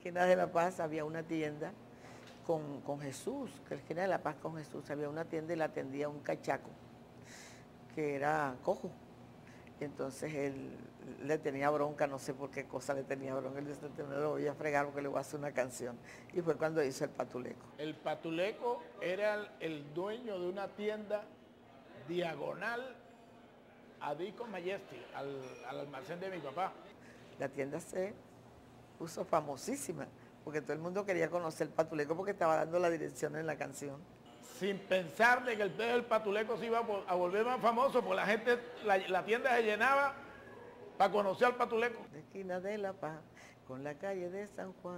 esquina de La Paz había una tienda con Jesús, que en la esquina de La Paz con Jesús había una tienda y la atendía un cachaco, que era cojo. Entonces él le tenía bronca, no sé por qué cosa le tenía bronca. Él dice, no lo voy a fregar porque le voy a hacer una canción. Y fue cuando hizo El Patuleco. El Patuleco era el dueño de una tienda diagonal a Disco Majestic, al almacén de mi papá. La tienda se puso famosísima, porque todo el mundo quería conocer El Patuleco porque estaba dando la dirección en la canción. Sin pensar de que el pez del Patuleco se iba a volver más famoso, porque la gente, la tienda se llenaba para conocer al Patuleco. De esquina de La Paz, con la calle de San Juan,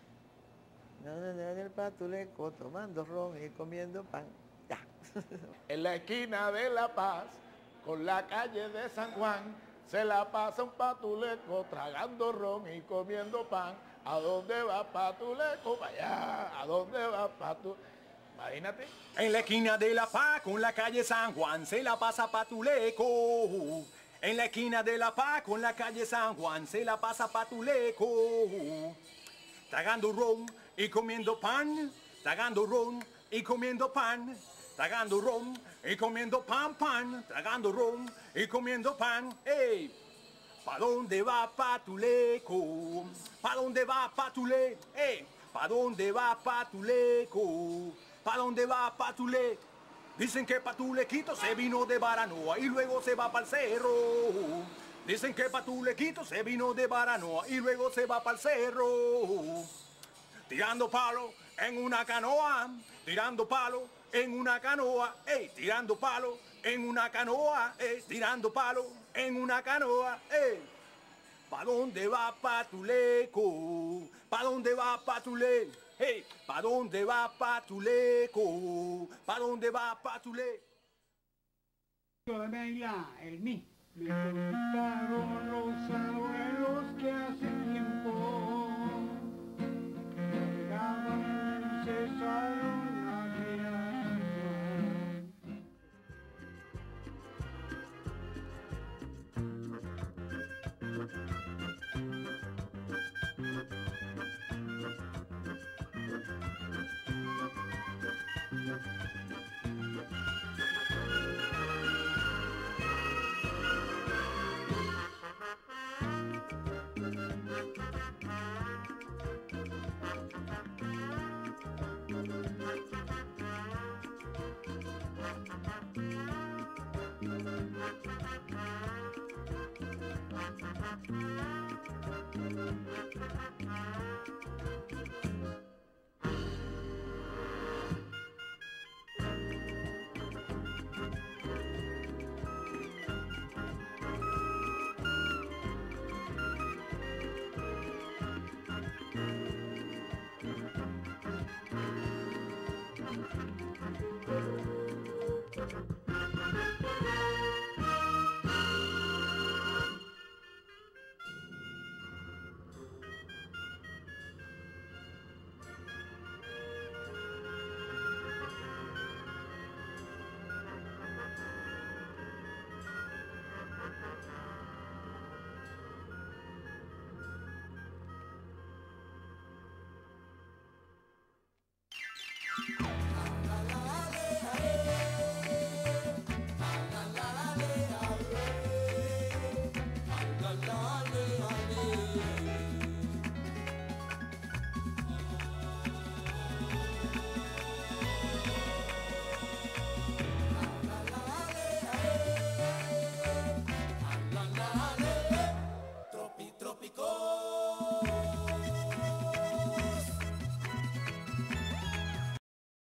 el Patuleco tomando ron y comiendo pan. Ya. En la esquina de La Paz, con la calle de San Juan, se la pasa un Patuleco tragando ron y comiendo pan. ¿A dónde va Patuleco? Vaya, ¿a dónde va Patuleco? Imagínate. En la esquina de La Paz con la calle San Juan se la pasa Patuleco. En la esquina de La Paz con la calle San Juan se la pasa Patuleco. Tragando ron y comiendo pan, tragando ron y comiendo pan, tragando ron y comiendo pan, tragando ron y comiendo pan. ¡Ey! ¿Pa' dónde va Patuleco? ¿Pa' dónde va Patuleco? ¡Ey! ¿Pa' dónde va Patuleco? ¿Pa' dónde va Patuleco? Dicen que Patulequito se vino de Baranoa y luego se va pa'l cerro. Dicen que Patulequito se vino de Baranoa y luego se va pa'l cerro. Tirando palo en una canoa, tirando palo en una canoa, ey, tirando palo en una canoa, ey, tirando palo en una canoa, ey. ¿Pa' dónde va Patuleco? ¿Pa' dónde va Patuleco? Hey, ¿pa' dónde va Patuleco? ¿Pa' dónde va Patuleco? El mí. Me contaron los abuelos que hace tiempo cargaban, cesaron la